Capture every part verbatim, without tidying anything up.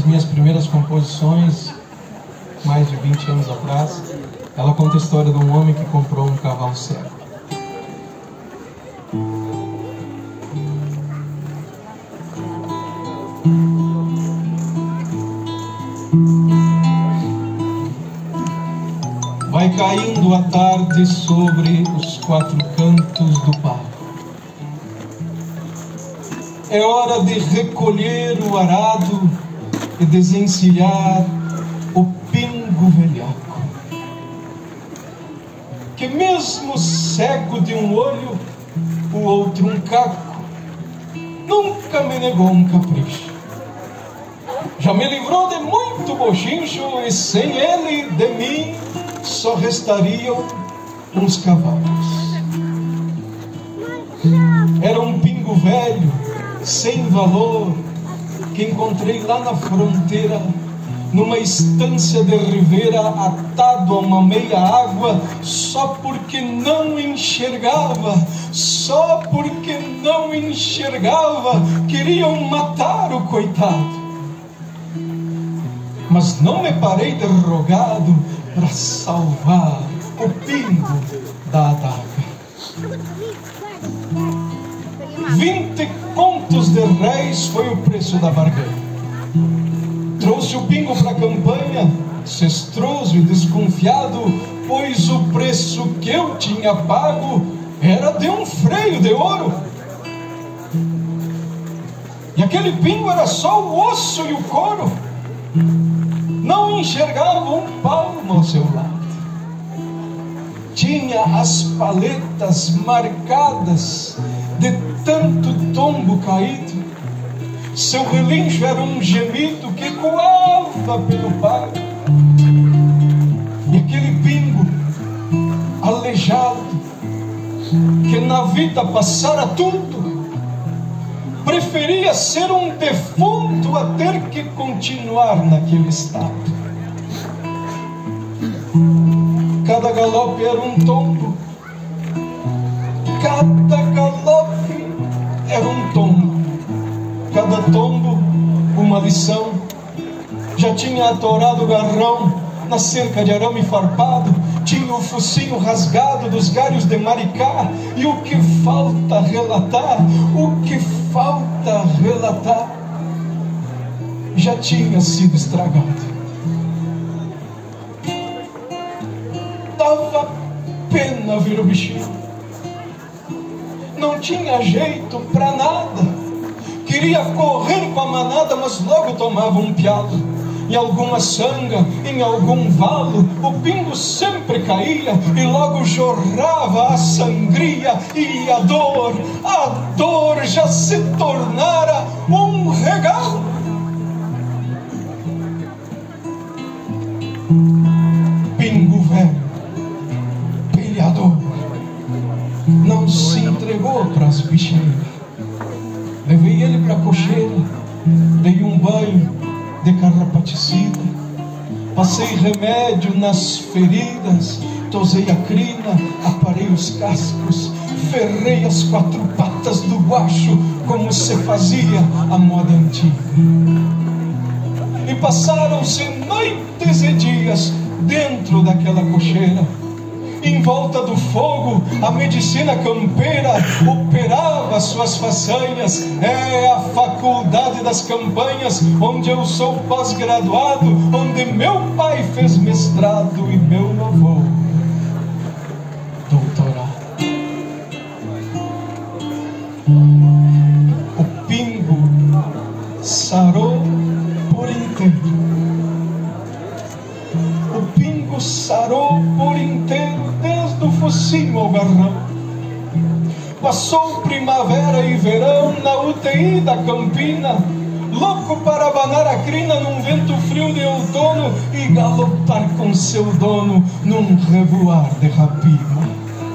das minhas primeiras composições, mais de vinte anos atrás. Ela conta a história de um homem que comprou um cavalo cego. Vai caindo a tarde sobre os quatro cantos do pago. É hora de recolher o arado e desencilhar o pingo velhaco, que mesmo cego de um olho, o outro um caco, nunca me negou um capricho. Já me livrou de muito bochincho e sem ele, de mim, só restariam uns cavalos. Era um pingo velho, sem valor, que encontrei lá na fronteira, numa estância de ribeira, atado a uma meia água, só porque não enxergava, só porque não enxergava, queriam matar o coitado. Mas não me parei de rogado para salvar o pingo da adaga. Vinte contos de réis foi o preço da barganha. Trouxe o pingo para a campanha, cestroso e desconfiado, pois o preço que eu tinha pago era de um freio de ouro. E aquele pingo era só o osso e o couro. Não enxergava um palmo ao seu lado. Tinha as paletas marcadas de tanto tombo caído. Seu relincho era um gemido que ecoava pelo pago. E aquele pingo aleijado, que na vida passara tudo, preferia ser um defunto a ter que continuar naquele estado. Cada galope era um tombo, cada galope era um tombo, cada tombo uma lição. Já tinha atorado o garrão na cerca de arame farpado, tinha o focinho rasgado dos galhos de maricá. E o que falta relatar, o que falta relatar, já tinha sido estragado. Dava pena ver o bichinho, não tinha jeito pra nada. Queria correr com a manada, mas logo tomava um pialo. Em alguma sanga, em algum valo, o pingo sempre caía e logo jorrava a sangria. E a dor, a dor já se tornara um regalo. Pingo velho, pilhador, não se entregou pras bicheiras. Levei ele pra cocheira, dei um banho de carrapaticida, passei remédio nas feridas, tosei a crina, aparei os cascos, ferrei as quatro patas do guacho, como se fazia a moda antiga. E passaram-se noites e dias dentro daquela cocheira. Em volta do fogo, a medicina campeira operava suas façanhas. É a faculdade das campanhas, onde eu sou pós-graduado, onde meu pai fez mestrado e meu avô doutorado. O pingo sarou por inteiro. O pingo sarou por inteiro, desde o focinho ao garrão. Passou primavera e verão na U T I da Campina, louco para abanar a crina num vento frio de outono e galopar com seu dono num revoar de rapina.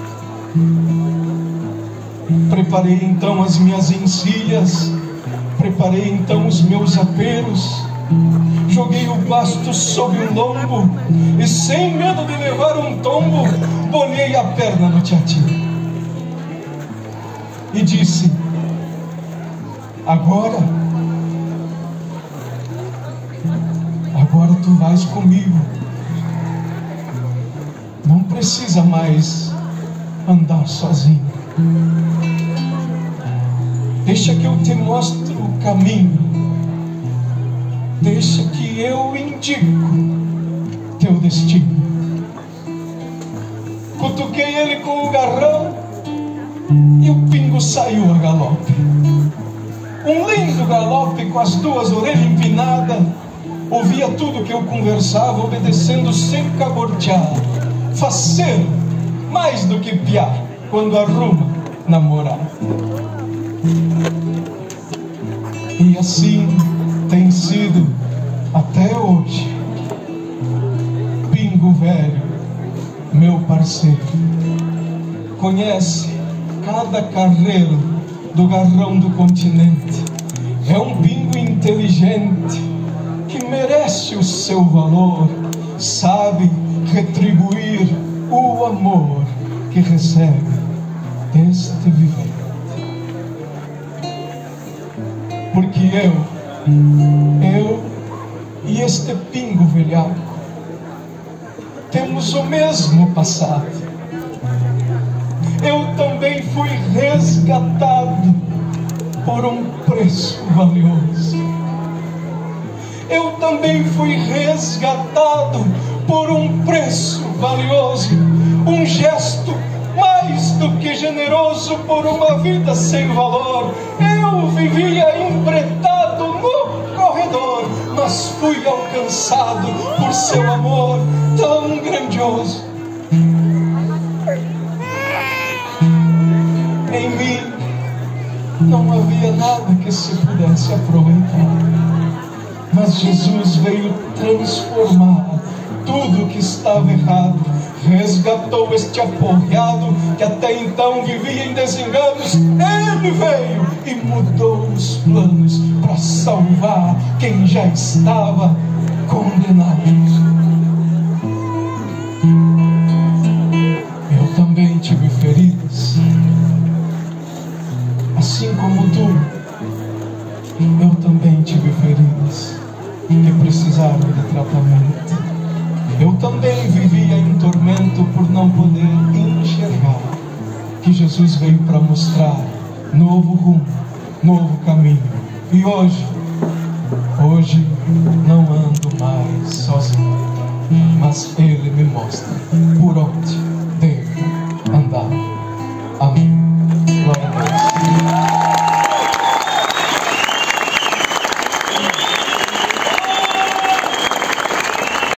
Preparei então as minhas encilhas, preparei então os meus aperos, joguei o basto sob o lombo e, sem medo de levar um tombo, bolhei a perna no teatino e disse: agora agora tu vais comigo. Não precisa mais andar sozinho. Deixa que eu te mostre o caminho. Deixa que eu indico teu destino. Cutuquei ele com o garrão e o pingo saiu a galope. Um lindo galope com as duas orelhas empinadas. Ouvia tudo que eu conversava, obedecendo sem cabortear. Faceiro, mais do que piá, quando arruma namorar. E assim tem sido até hoje. Pingo velho, meu parceiro, conhece cada carreiro do garrão do continente. É um pingo inteligente que merece o seu valor, sabe retribuir o amor que recebe deste vivente. Porque eu, eu e este pingo velhaco temos o mesmo passado. Eu também fui resgatado por um preço valioso. Eu também fui resgatado por um preço valioso. Um gesto mais do que generoso por uma vida sem valor. Eu vivia empretado no corredor, mas fui alcançado por seu amor tão grandioso. Em mim não havia nada que se pudesse aproveitar, mas Jesus veio transformar tudo que estava errado. Resgatou este aporreado que até então vivia em desenganos. Ele veio e mudou os planos para salvar quem já estava condenado. Eu também tive feridas, assim como tu. Eu também tive feridas que precisaram de tratamento. Eu também vivia em tormento por não poder enxergar que Jesus veio para mostrar novo rumo, novo caminho. E hoje, hoje não ando mais sozinho, mas Ele me mostra por onde